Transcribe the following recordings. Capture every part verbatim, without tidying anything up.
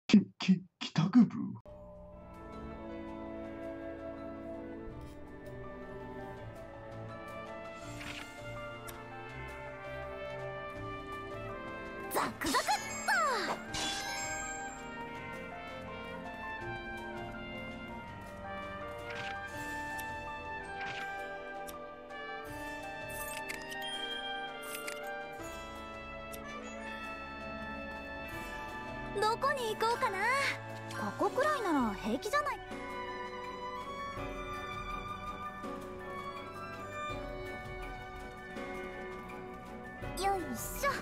き、き、帰宅部。 ザクザクっと。どこに行こうかな。ここくらいなら平気じゃない。よいしょ。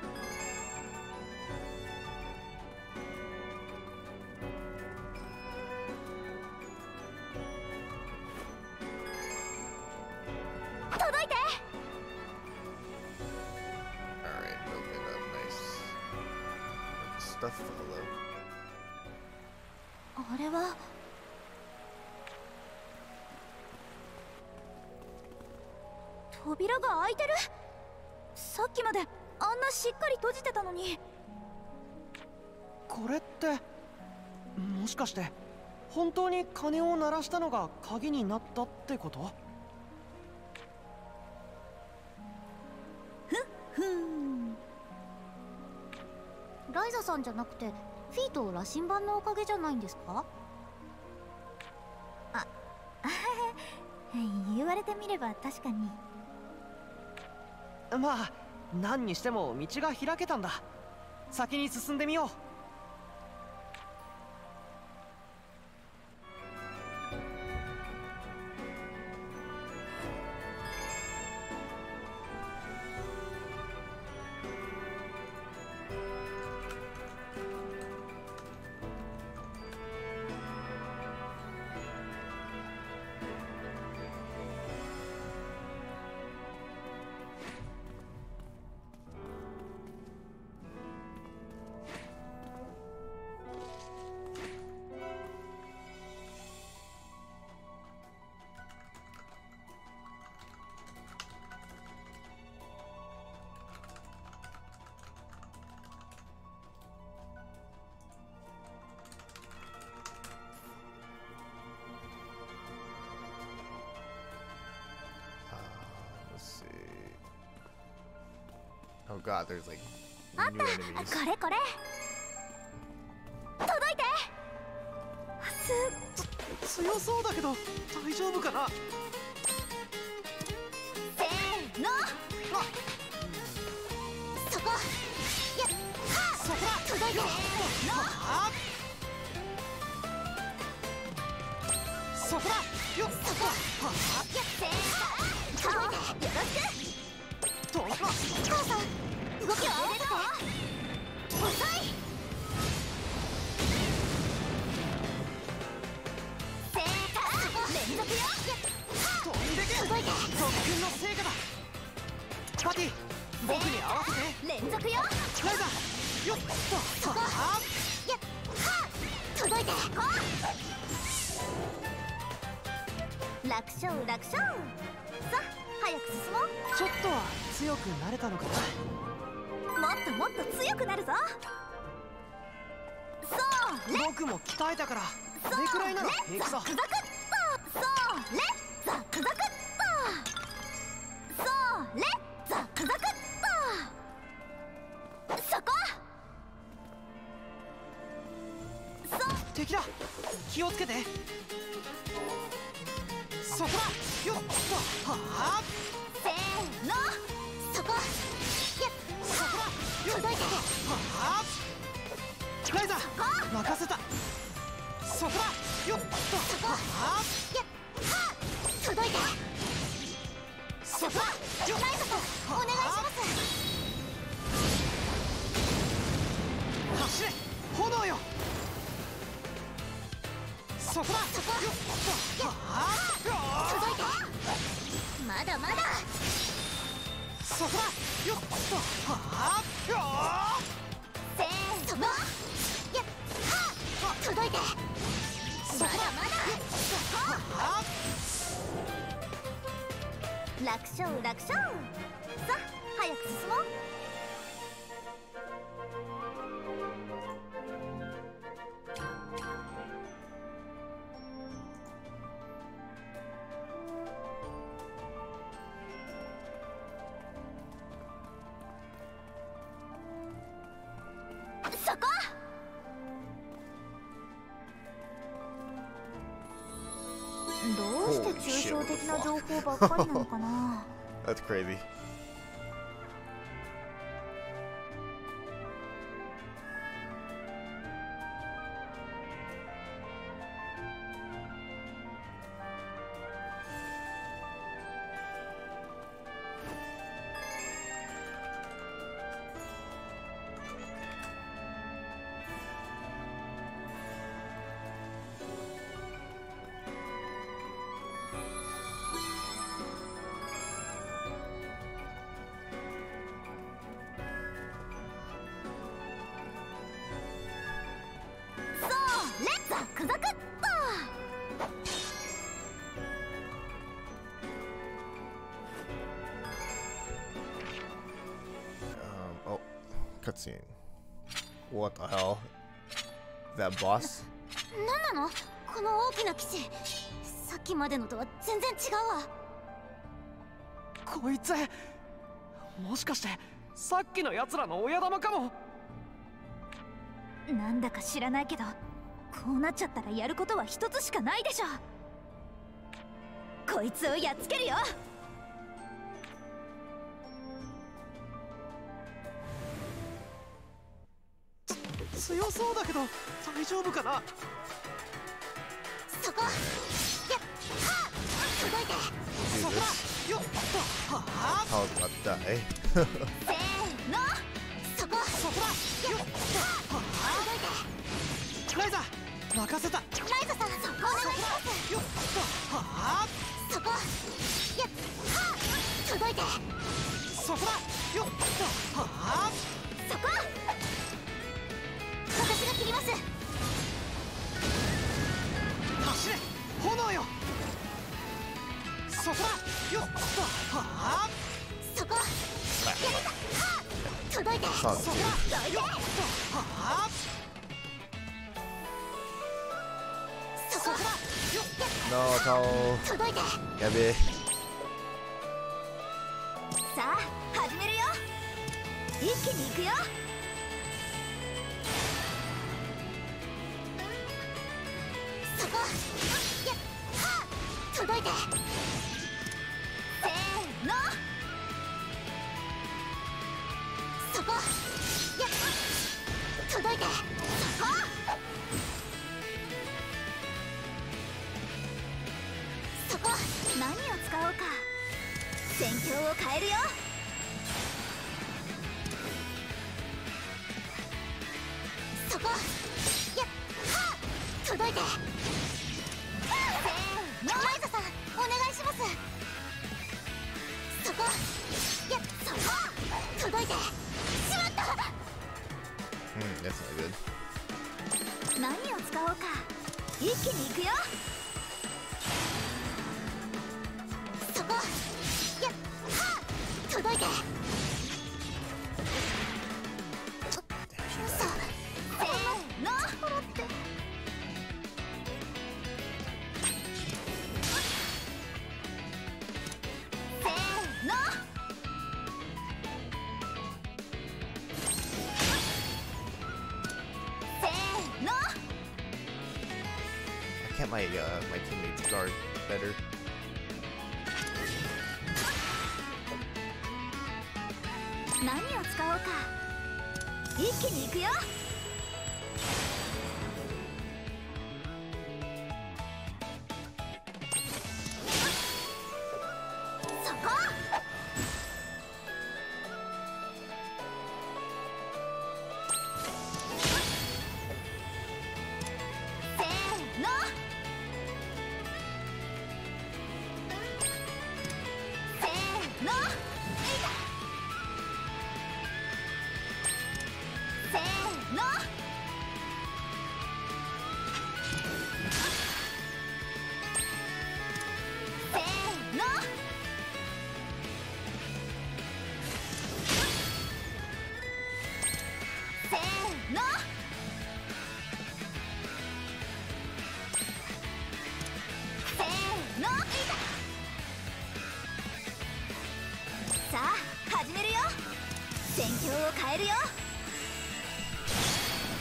届いて。 Alright, open up, nice. Stuff follow. あれは扉が開いてる。さっきまであんなしっかり閉じてたのに。 これってもしかして本当に鐘を鳴らしたのが鍵になったってこと？ ふん。ライザさんじゃなくてフィーと羅針盤のおかげじゃないんですか？あ、言われてみれば確かに。 まあ何にしても道が開けたんだ。先に進んでみよう。 Let's see. Oh god, there's like あっ new た。 enemies. これこれ。届いて。す強そうだけど大丈夫かな？ せーの。そこ。やっはっ。 そこだ。 届いて。せーの。 あそこだ。よっそこ。やっせーの。届いて。よろしく。 と母さん、動きは遅い。正解。連続よ。 飛んでけ。 届いて。 特訓の成果だ。パティ、僕に合わせて。 連続よ。 ライザー、よっと。 そこ。やっはっ。届いて。こう。楽勝楽勝。さあ早く進もう。 ちょっとは強くなれたのかな？ もっともっと強くなるぞ。それ。 僕も鍛えたからこれくらいなら平気さ。 ザクザクっと。それ。ザクザクっと。それ。ザクザクっと。そこ。そ。 敵だ。気をつけて。そこだ。よっと。はあ。 せーの。そこ。やっそこだ。よっと。 届いて。 はあ。ライザー、任せた。そこだ。よっと。 そこ。 はあ。 やっはっ。届いて。 そこだ。よっライザさん、お願いします。 走れ、炎よ。そこだ。 そこ。 よっと。はあ。 届いて。まだまだ。 そこだ。よっと。はあ。 せーの。やっはっ。届いて。まだまだ。 はあ。 楽勝楽勝。さあ早く進もう。 そこ。どうして抽象的な情報ばっかりなのかな。 That's crazy. Cutscene. What the hell? That boss? 何なのこの大きな騎士。さっきまでのとは全然違うわ。 こいつもしかしてさっきのやつらの親玉かも。 なんだか知らないけど、こうなっちゃったらやることは一つしかないでしょ。こいつをやっつけるよ。 強そうだけど大丈夫かな。 そこ。やっはっ届いて。 Do そこ this. よっとはあ How's about that, eh? せーの。そこ。そこだ。よっはっ届いて。 ライザ任せた。 ライザさん、そこお願いします。 よっとはあそこ。やっはっ届いて。 そこだ。よっとはあそこ。私が切ります。 走れ炎よ。そこだ。よっとはあそこ。やったはっ届いて。 Sounds そこ good. だ。よっとはあそこ。 No, Tao. 届いて。 Yabe. さあ始めるよ。一気に行くよ。そこ。やっはっ届いて。せーの。そこ。やっ届いて。そこ。そこ。何を使おうか。戦況を変えるよ。そこ。やっはっ届いて。せーの。ライザさんお願いします。そこ。やっそこ届いて。しまった。 Hmm, that's not good. 何を使おうか。一気に行くよ。そこ。やっはっ届いて。嘘。せーの。せーの。せーの。 I can't my uh my teammates guard better. 何を使おうか。一気に行くよ。そこ。せーの。せーの。せーの。せーの。せーの。せーの。さあ始めるよ。戦況を変えるよ。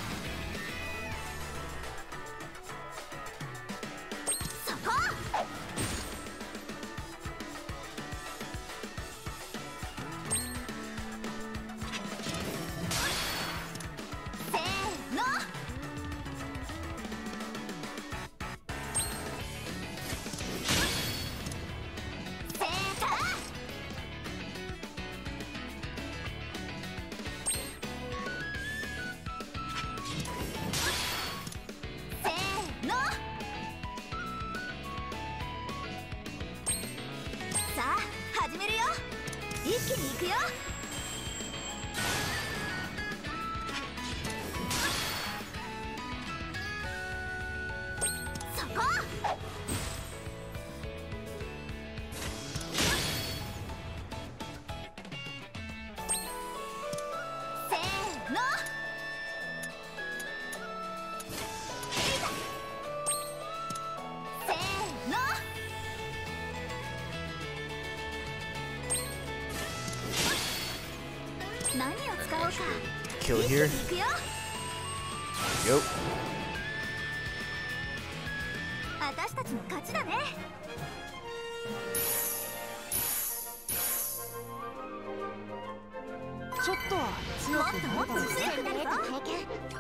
せーの。せーの。何を使おうか。 Kill here. いくよ。 Yo. 私たちの勝ちだね。 ちょっとは強もっくともっとなれたんですね。 強くなれた経験。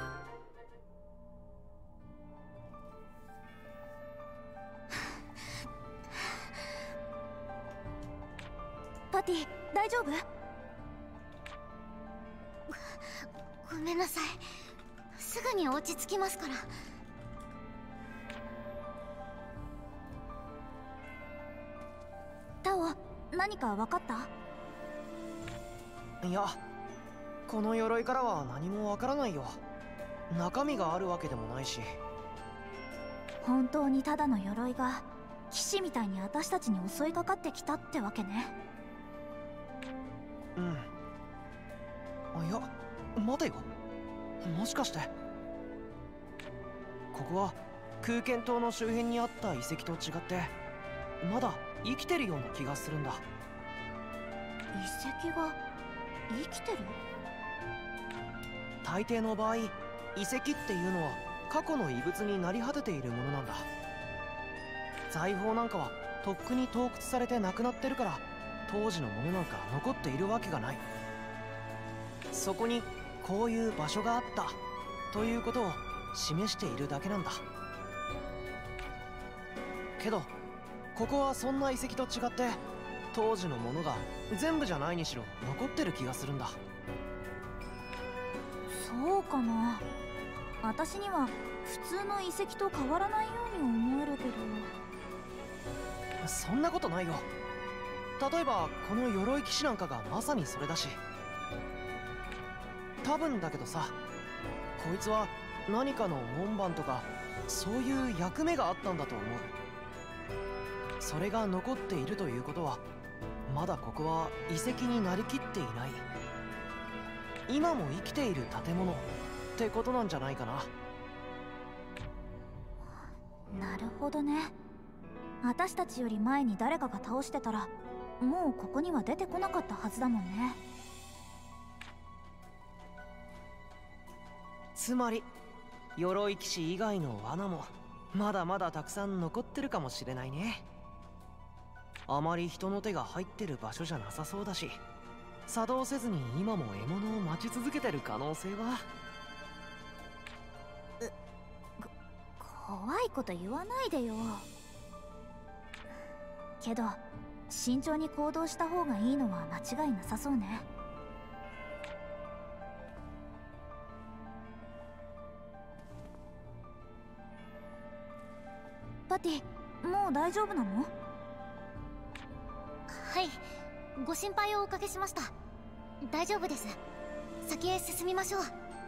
パティ、大丈夫？ごめんなさい。すぐに落ち着きますから。タオ、何か分かった？ いや、この鎧からは何もわからないよ。中身があるわけでもないし。 本当にただの鎧が騎士みたいに私たちに襲いかかってきたってわけね。 うん。あ、いや、待てよ。もしかしてここは空間島の周辺にあった遺跡と違ってまだ生きてるような気がするんだ。 遺跡が生きてる？ 大抵の場合、遺跡っていうのは過去の遺物になり果てているものなんだ。財宝なんかはとっくに盗掘されてなくなってるから当時のものなんか残っているわけがない。そこにこういう場所があったということを示しているだけなんだ。けどここはそんな遺跡と違って当時のものが全部じゃないにしろ残ってる気がするんだ。 そうかな。私には普通の遺跡と変わらないように思えるけど。 そんなことないよ。例えばこの鎧騎士なんかがまさにそれだし。多分だけどさ、こいつは何かの門番とかそういう役目があったんだと思う。それが残っているということはまだここは遺跡になりきっていない、今も生きている建物ってことなんじゃないかな。 なるほどね。私たちより前に誰かが倒してたらもうここには出てこなかったはずだもんね。 つまり鎧騎士以外の罠もまだまだたくさん残ってるかもしれないね。あまり人の手が入ってる場所じゃなさそうだし、作動せずに今も獲物を待ち続けてる可能性は。 怖いこと言わないでよ。けど慎重に行動した方がいいのは間違いなさそうね。パティ、もう大丈夫なの？はい、ご心配をおかけしました。大丈夫です。先へ進みましょう。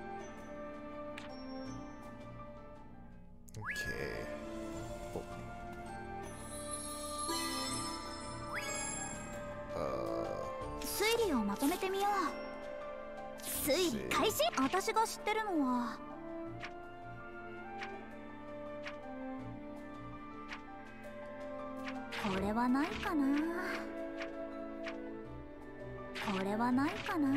Okay. Oh. Uh, 推理をまとめてみよう。推理開始。私が知ってるのはこれはないかな。これはないかな。 hmm.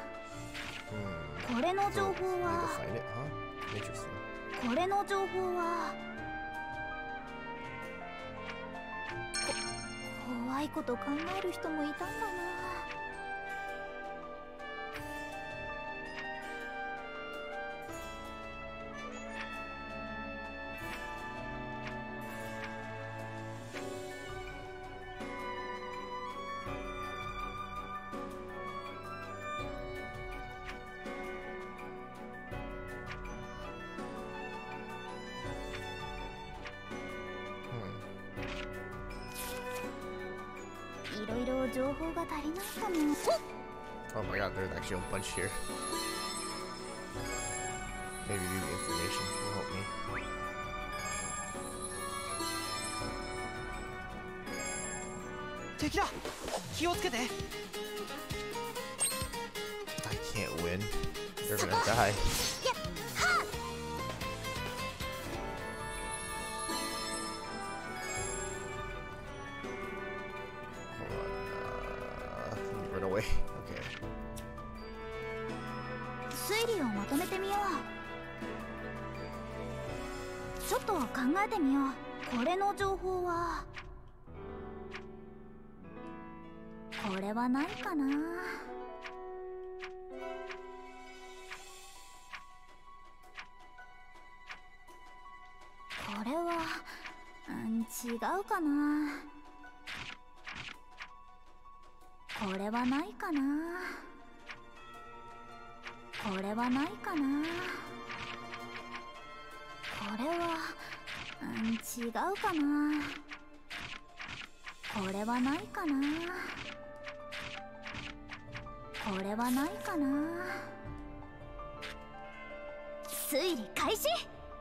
これの情報 So, need to は find it, huh? Interesting. これの情報はこ怖いこと考える人もいたんだな。いろいろ情報が足りないかも。 Oh my god, there's actually a bunch here. Maybe the information will help me. 敵だ。気をつけて。 I can't win. They're gonna die. Run away. Okay. 推理をまとめてみよう。ちょっと考えてみよう。これの情報はこれはないかな。これは、うん、違うかな。これはないかな。これはないかな。これは、うん、違うかな。これはないかな。これはないかな。推理開始。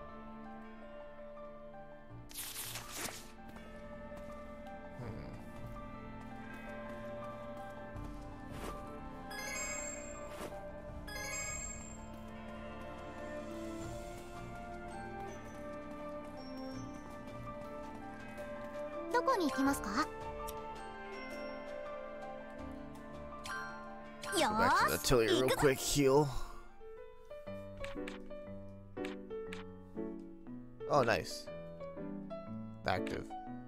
どこに行きますか？ Go back to the artillery real quick. Heal. Oh, nice. Active.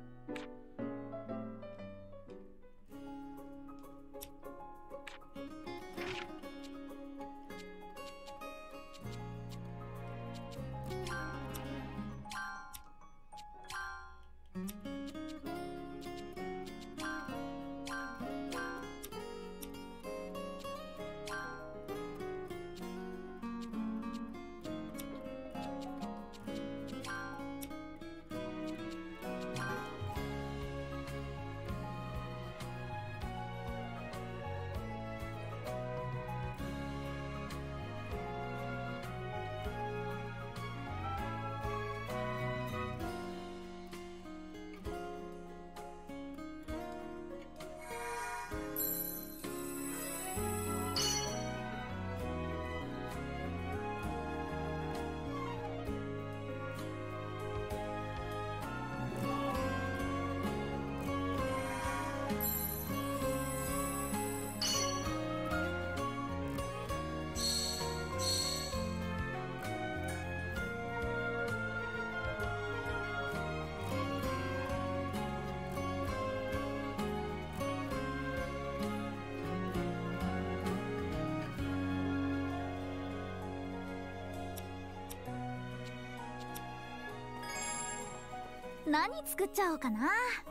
何作っちゃおうかな。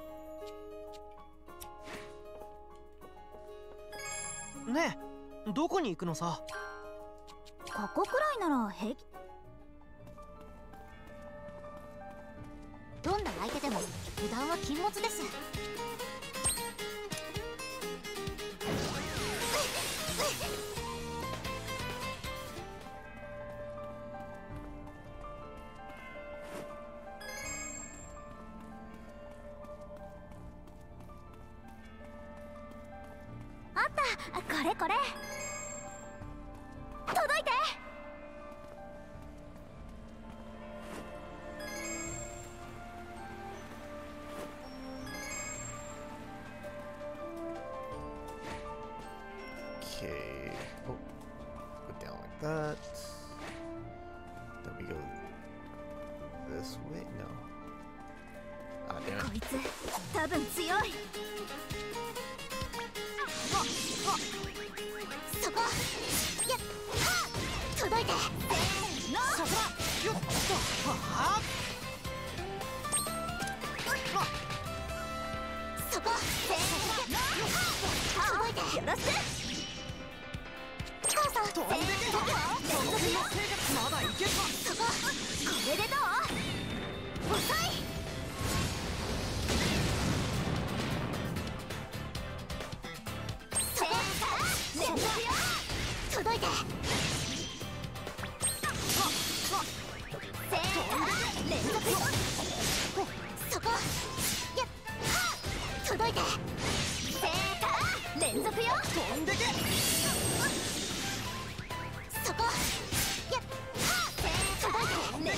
ねえ、どこに行くのさ。 ここくらいなら平気。どんな相手でも油断は禁物です。これこれ届いて。 Okay. Oh, go down like that. Then we go this way. No. Ah, damn こ it. いつ多分強い。そこやっはっ届いて。せーのそこだ。よっと。はあ。 そこせーのはっ届いて。よろしく。母さん飛んでけ。そこの生活まだいけた。 そここれでどう？遅い。届いて。せーの連続。そこやっはっ届いて。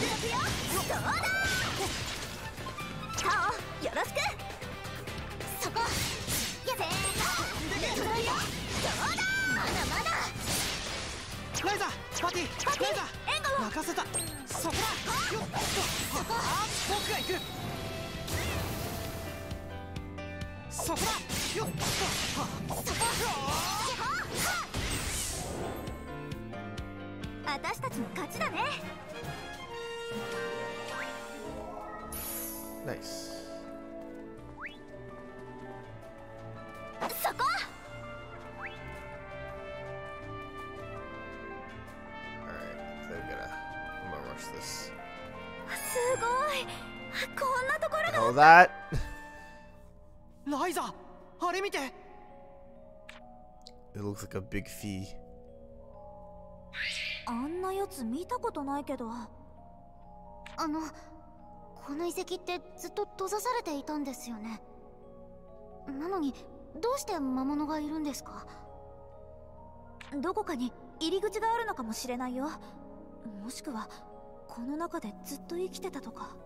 どうだカオよろしくそこやせーのどうだまだまだライザパティパティライザ援護を任せたそこだよっとそこ僕が行くそこだよっとそこ私たちの勝ちだね Nice. そこ Alright, so we gotta. I'm gonna rush this. すごいこんなところ Oh, that! ライザあれ見て It looks like a big fee. あんなやつ見たことないけどあのこの遺跡ってずっと閉ざされていたんですよねなのにどうして魔物がいるんですかどこかに入り口があるのかもしれないよもしくはこの中でずっと生きてたとか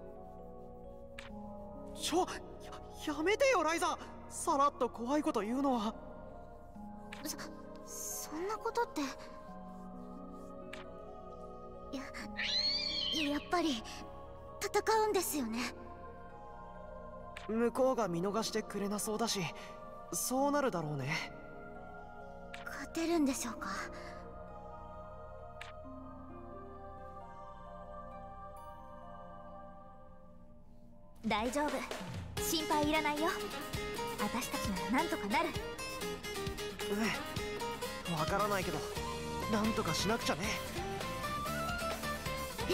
ちょややめてよライザさらっと怖いこと言うのはそそんなことってややっぱり戦うんですよね向こうが見逃してくれなそうだしそうなるだろうね勝てるんでしょうか大丈夫心配いらないよ私たちならなんとかなるうんわからないけどなんとかしなくちゃねえ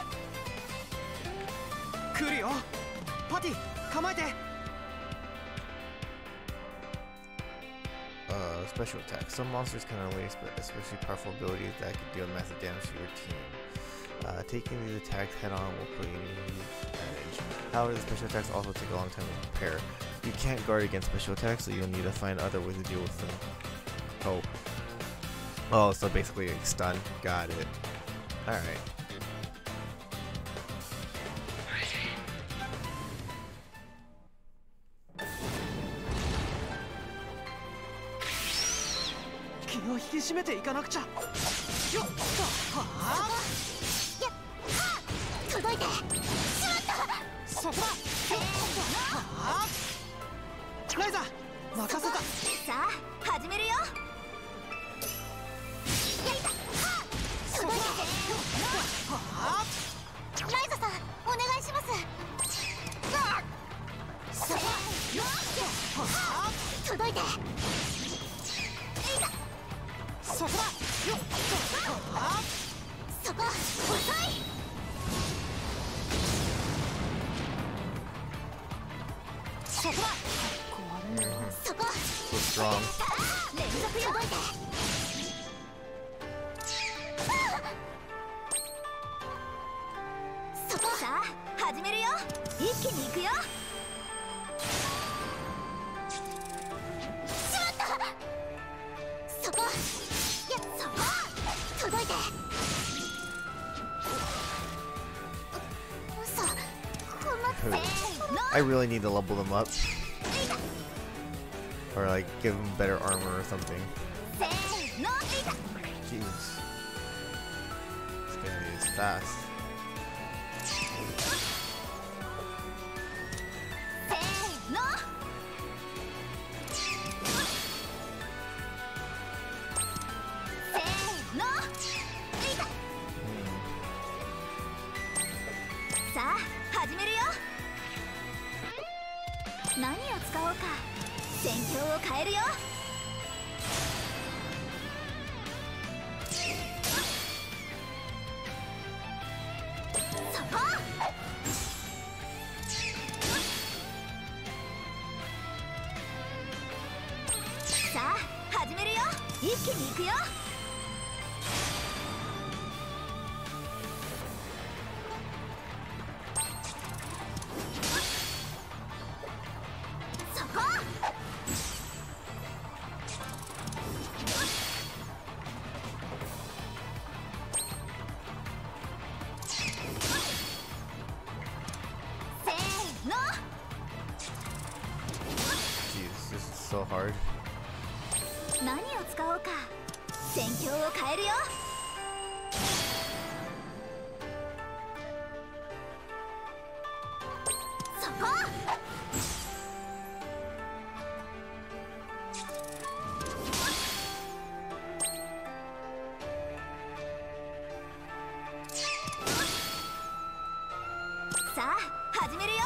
来るよパティ構えて Uh, special attack. Some monsters can unleash especially powerful abilities that can deal massive damage to your team. Uh, taking these attacks head on will put you in advantage. However, the special attacks also take a long time to prepare. You can't guard against special attacks, so you'll need to find other ways to deal with them. Oh. Oh, so basically like stun. Got it. Alright. Keep 気を引き締めていかなくちゃよっとはあやっはあ届いてしまったそこだはあライザ任せたさあ始めるよやったはあ届いてはあライザさんお願いしますあそこよっとはあ届いてそこだよっとはあそこ遅いそこだそこ So strong. 連続よ届いてそこさあ始めるよ一気に行くよしまったそこいやそこ届いてう嘘こんな Who? せーの I really need to level them up. Or like give them better armor or something. せーのいた Jeez. This guy is fast. せーのせーのいた Hmm. さあ始めるよ何を使おうか戦況を変えるよそこさあ始めるよ一気に行くよそこさ so hard. 何を使おうか。戦況を変えるよ。そこ。さあ始めるよ。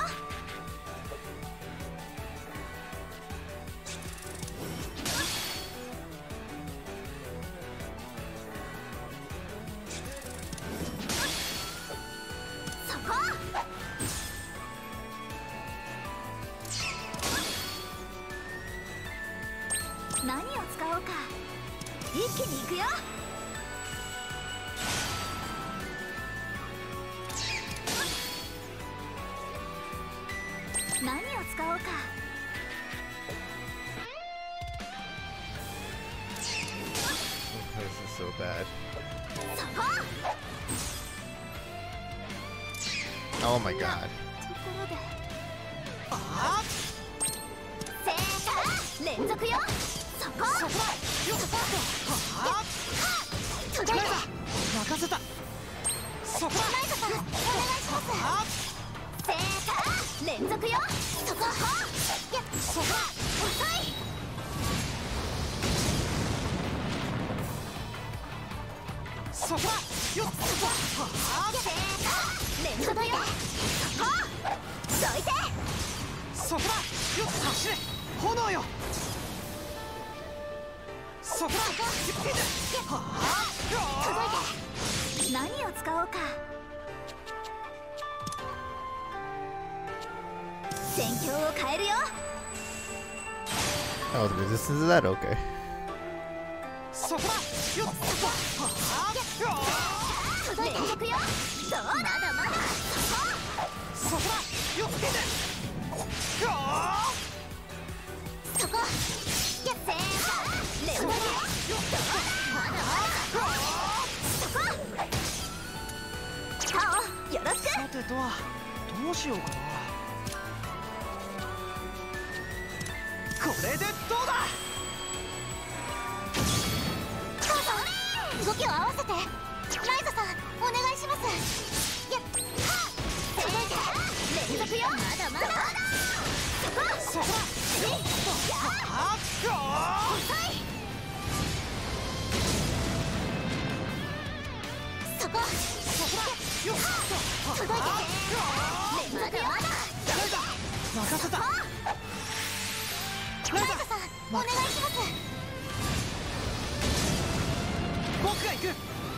そこ。何を使おうか。一気に行くよ。何を使おうか。 This is so bad. そこ。 Oh my god. ところで。 あせーか連続よ。そこ。そこ。 あ届いて。 任せた。そこだ。 ライトさんお願いします。 あせーか連続よ。そこ。やっそこだ。 遅い。 そこだ。よっそこあせーか連続よ。そこ。どいて。 そこだ。よっ走れ。炎よ。そこだ。はあ届いて。何を使おうか。戦況を変えるよ。 Oh, the resistance to that? Okay. そこだ。よっそこはあ届いて。連続よ。どうだ。まだまだ。 そこだ。よっ出て。 そこ。やっせーか連続よ。どうだ。まだまだ。そこ。青よろしく。 さてとはどうしようかな。これでどうだ。 どうぞ。動きを合わせて。ライザさんお願いします。やっはっ届いて。連続よ。まだまだ。そこ。 そこだ。 えいやああ遅い。そこ。 そこだ。よっ届いて。連続よ。 任せた。 ライザさんお願いします。 僕が行く。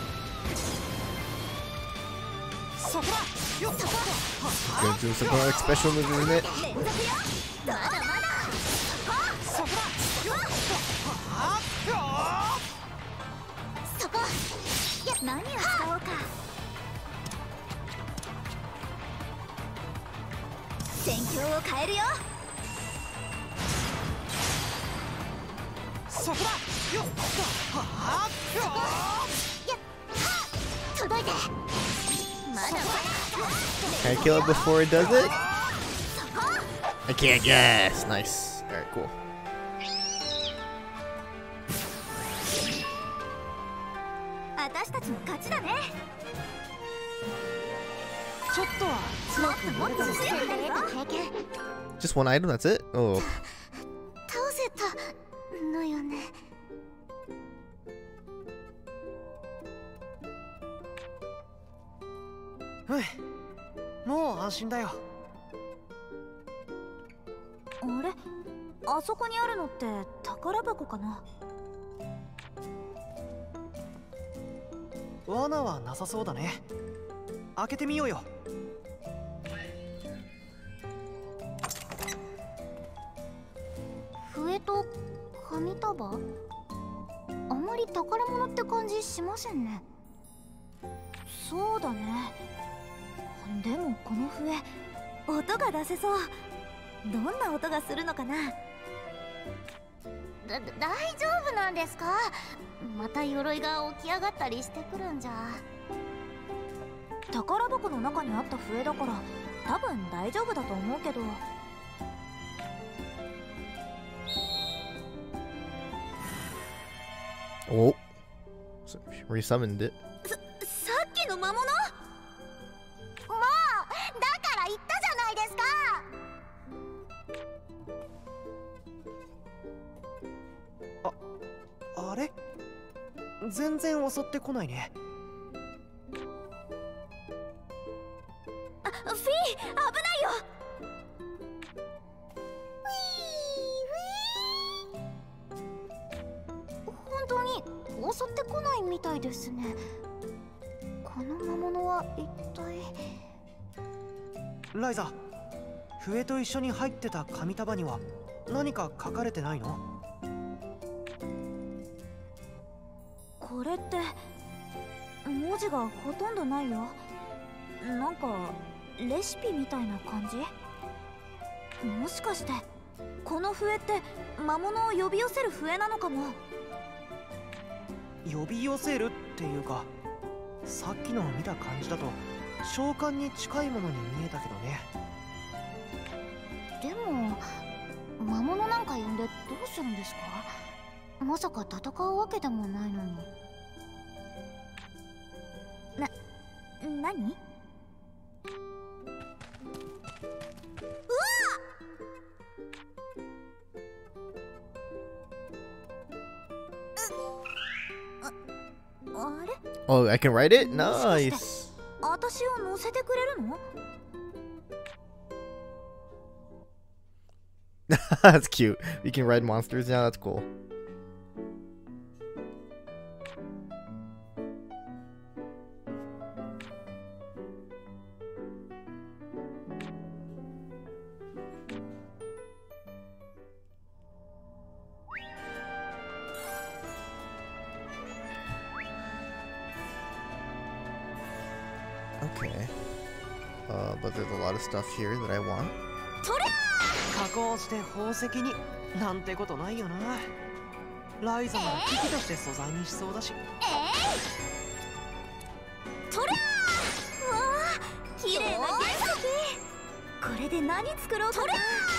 そこだ。よっそこ。 Gonna do some more special moves, isn't it? 連続よ。まだまだ。 そこだ。よっはあそこ。や何を使おうか。戦況を変えるよ。 そこだ。よっはあやっはっ届いて。まだまだ。 Can I kill it before it does it? そこ。 I can't. Yes. Nice. Alright, cool. 私たちの勝ちだね。 ちょっとは強くなれたのか。 強くなれた経験。 Just one item, that's it? Oh. 倒せたのよね。 うんもう安心だよ。 あれ、あそこにあるのって宝箱かな。 罠はなさそうだね。開けてみようよ。 笛と紙束。あまり宝物って感じしませんね。そうだね。でもこの笛音が出せそう。どんな音がするのかな。だ大丈夫なんですか。また鎧が起き上がったりしてくるんじゃ。宝箱の中にあった笛だから多分大丈夫だと思うけど。 Oh, resummoned it. さっきの魔物。もうだから言ったじゃないですか。 あ、あれ全然襲ってこないね。 あ、フィー、危ないよ。本当に襲ってこないみたいですね。この魔物は一体。 ライザ、笛と一緒に入ってた紙束には何か書かれてないの？ これって文字がほとんどないよ。なんかレシピみたいな感じ。もしかしてこの笛って魔物を呼び寄せる笛なのかも。 呼び寄せるっていうか、さっきのを見た感じだと召喚に近いものに見えたけどね。 でも魔物なんか呼んでどうするんですか？まさか戦うわけでもないのに。な、何？あれ？ Oh, I can write it? Nice. 私を乗せてくれるの？ That's cute. We can ride monsters now. That's cool. Okay. Uh, but there's a lot of stuff here that I want. 加工して宝石になんてことないよな。ライザなら機器として素材にしそうだし。 えい、とりゃー。わあ、綺麗な原石。これで何作ろうかな。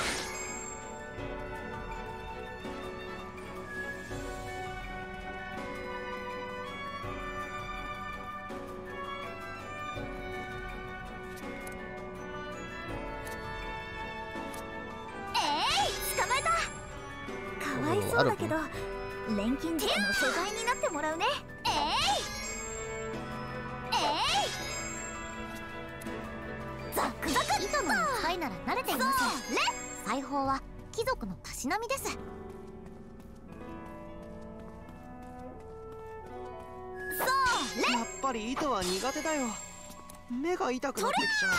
そうだけど錬金術の素材になってもらうね。えいえい、ザックザク。糸もいっぱいなら慣れています。裁縫は貴族のたしなみです。そうれ。 やっぱり糸は苦手だよ。目が痛くなってきちゃ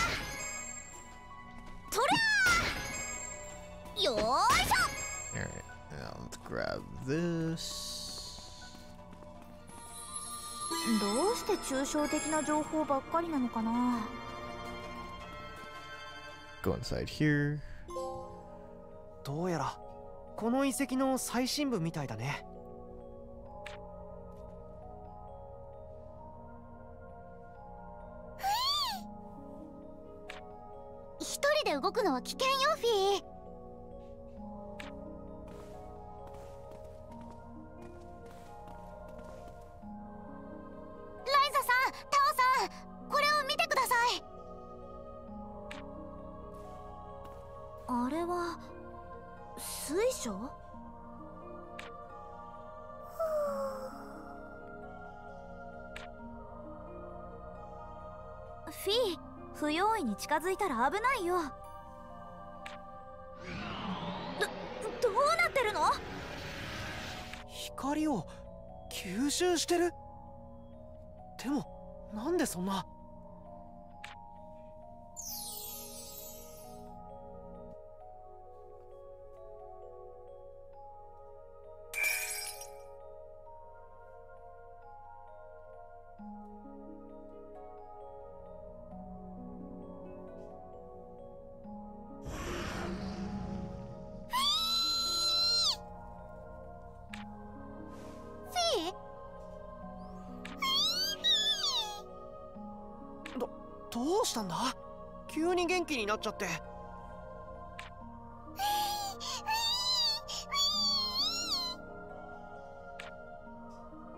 う。とりゃー。よーいしょ。 Alright, now let's grab this. どうして抽象的な情報ばっかりなのかな。 Go inside here. どうやらこの遺跡の最深部みたいだね。 一人で動くのは危険よ、フィー。ライザさん、タオさん、これを見てください。あれは水晶？フィー、不用意に近づいたら危ないよ。ど、どうなってるの？ 光を吸収してる？でもなんでそんな。ど、どうしたんだ？急に元気になっちゃって。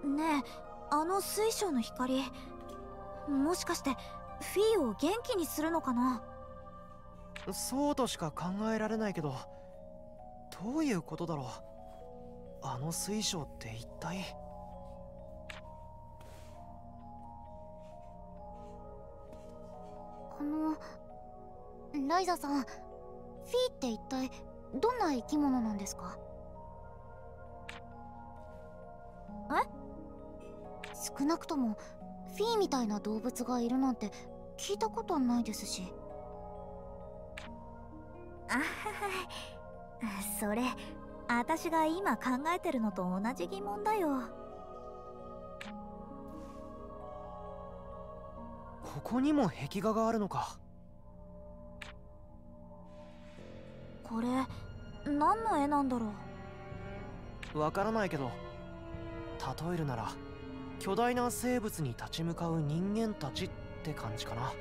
ねえ、あの水晶の光、もしかしてフィーを元気にするのかな？ そうとしか考えられないけど、どういうことだろう。あの水晶って一体。 あのライザさん、フィーって一体どんな生き物なんですか？え？少なくともフィーみたいな動物がいるなんて聞いたことないですし。あはは、それ私が今考えてるのと同じ疑問だよ。 ここにも壁画があるのか。 これ何の絵なんだろう。わからないけど、例えるなら巨大な生物に立ち向かう人間たちって感じかな。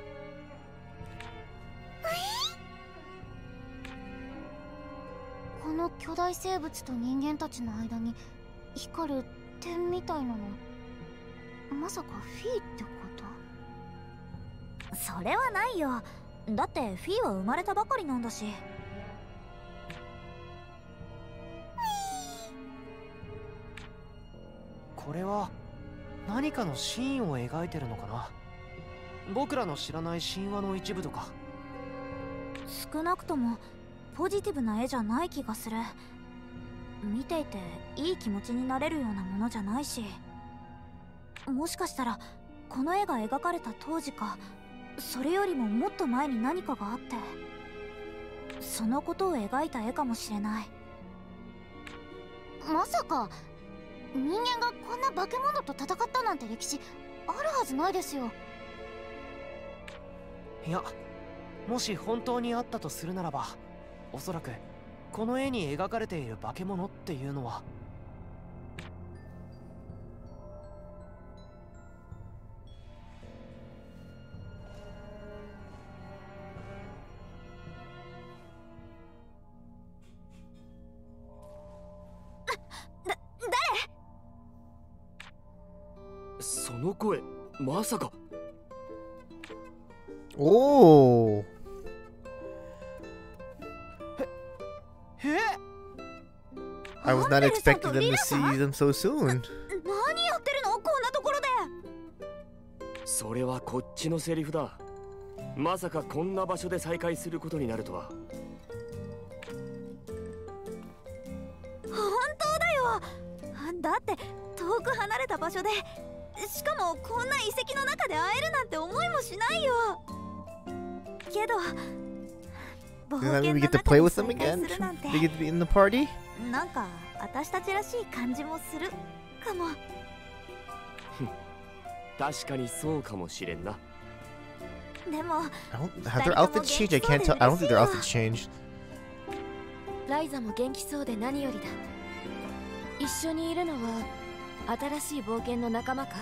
この巨大生物と人間たちの間に光る点みたいなの、まさかフィーってこと？それはないよ。だってフィーは生まれたばかりなんだし。 これは何かのシーンを描いてるのかな。僕らの知らない神話の一部とか。 少なくともポジティブな絵じゃない気がする。見ていていい気持ちになれるようなものじゃないし、もしかしたらこの絵が描かれた当時か、それよりももっと前に何かがあって、そのことを描いた絵かもしれない。まさか人間がこんな化け物と戦ったなんて歴史あるはずないですよ。 いや、もし本当にあったとするならば、おそらくこの絵に描かれている化け物っていうのはその声、まさか。 おお。 え？ I was not expecting them to see them so soon. 何やってるのこんなところで。 それはこっちのセリフだ。まさかこんな場所で再会することになるとは。 本当だよ。だって遠く離れた場所で、しかもこんな遺跡の中で会えるなんて思いもしないよ。けど Does that mean we get to play with them again? They get to be in the party? なんか私たちらしい感じもするかも。 確かにそうかもしれんな。 でも I don't, have their outfits changed? I can't tell. I don't think their outfits changed. ライザも元気そうで何よりだ。一緒にいるのは新しい冒険の仲間か？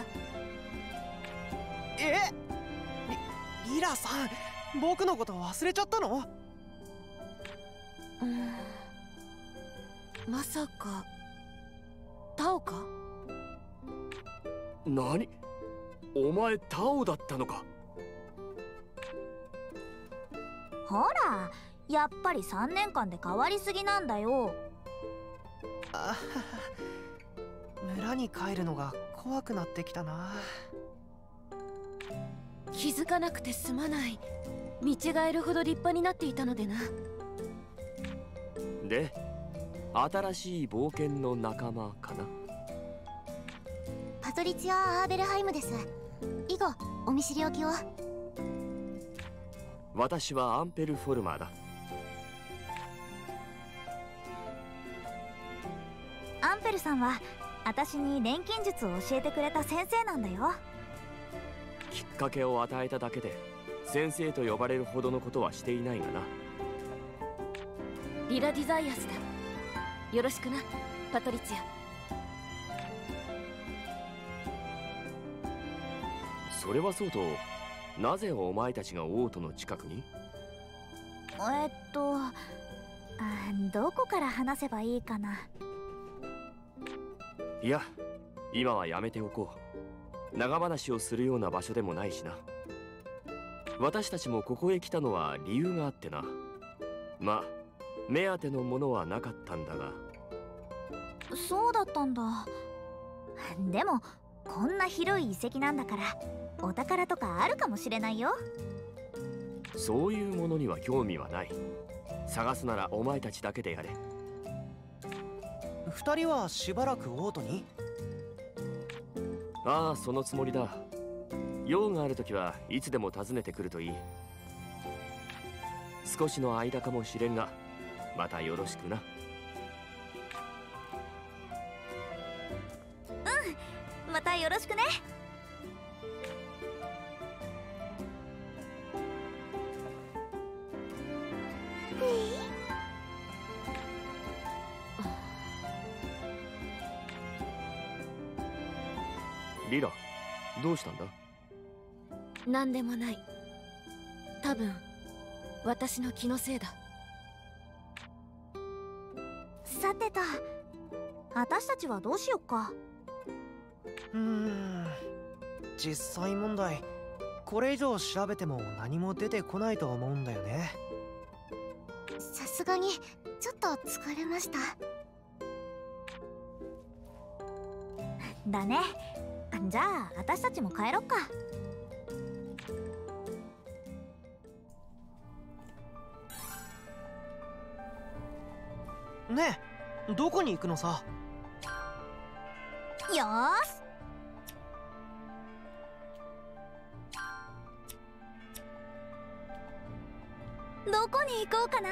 え？リ、リラさん、僕のこと忘れちゃったの？ うん、まさかタオか？ 何？お前タオだったのか？ ほら、やっぱりさんねんかんで変わりすぎなんだよ。 あはは、村に帰るのが怖くなってきたな。 気づかなくてすまない。見違えるほど立派になっていたのでな。 で、新しい冒険の仲間かな。 パトリツィア・アーベルハイムです。以後お見知りおきを。 私はアンペルフォルマーだ。 アンペルさんは私に錬金術を教えてくれた先生なんだよ。 きっかけを与えただけで先生と呼ばれるほどのことはしていないがな。 リラ・ディザイアスだ。よろしくな、パトリツィア。 それはそうと、なぜお前たちが王都の近くに？ えっとあ、どこから話せばいいかな。 いや、 今はやめておこう。長話をするような場所でもないしな。私たちもここへ来たのは理由があってな。まあ目当てのものはなかったんだが。 そうだったんだ。でもこんな広い遺跡なんだからお宝とかあるかもしれないよ。 そういうものには興味はない。探すならお前たちだけでやれ。 二人はしばらくオートに？ ああ、そのつもりだ。用があるときはいつでも訪ねてくるといい。少しの間かもしれんが、またよろしくな。 うん、またよろしくね。 リラ、どうしたんだ？ なんでもない。多分私の気のせいだ。 さてと、私たちはどうしよっか。 うーん、実際問題これ以上調べても何も出てこないと思うんだよね。 さすがにちょっと疲れました。だね。じゃあ私たちも帰ろっか。 ねえ、どこに行くのさ？ よーし。どこに行こうかな。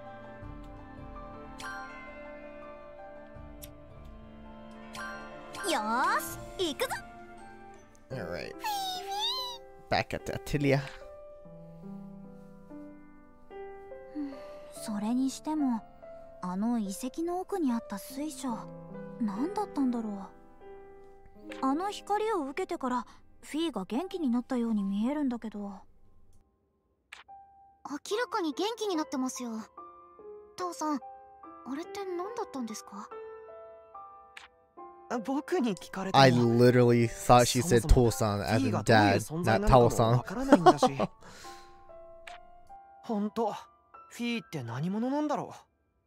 よーし、行くぞ。 Alright. Back at the Atelier. それにしてもあの遺跡の奥にあった水晶何だったんだろう。あの光を受けてからフィーが元気になったように見えるんだけど。明らかに元気になってますよ。タオさん、あれって何だったんですか？ 僕に聞かれても I literally thought she said そも Tosan フ as ィー in がどういう dad, 存在 not なのかも Tao-san. わからないんだし。ほんと、フィーって何者なんだろ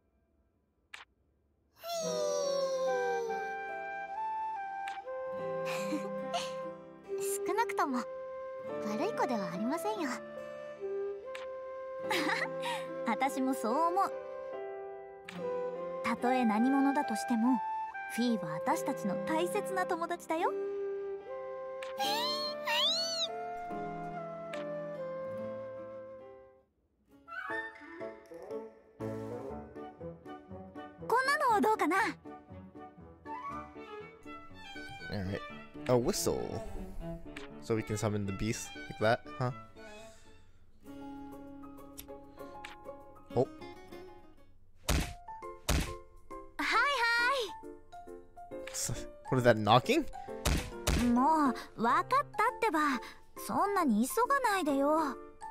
少なくとも悪い子ではありませんよ。私もそう思う。たとえ何者だとしてもフィーは私たちの大切な友達だよ。こんなのどうかな。 Alright. A whistle. So we can summon the beast like that, huh? Oh. はいは What is that, knocking? い。もう分かったってば。そんなに急がないでよ。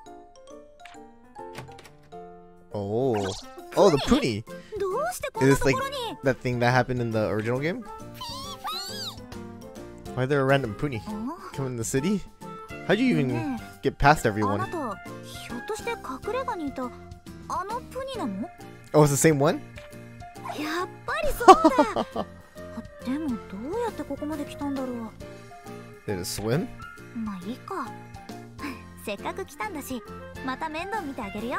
Oh. Oh, the Puni! どうしてこん Is な this と like ころに。 that thing that happened in the original game? Why is there a random Puni あ come in the city? How'd you even ね get past え、あ everyone? なたひょっとして隠れ家にいたあのプニなの？ Oh, it's the same one? やっぱりそうだ。でもどうやってここまで来たんだろう。 Did it swim? まあいいか。せっかく来たんだし、また面倒見てあげるよ。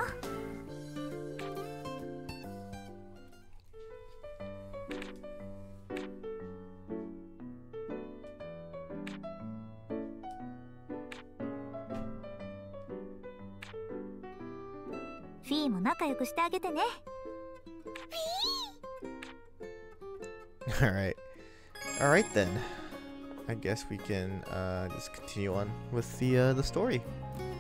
フィーも仲良くしてあげてね。 Alright. Alright then. I guess we can uh, just continue on with the uh, the story.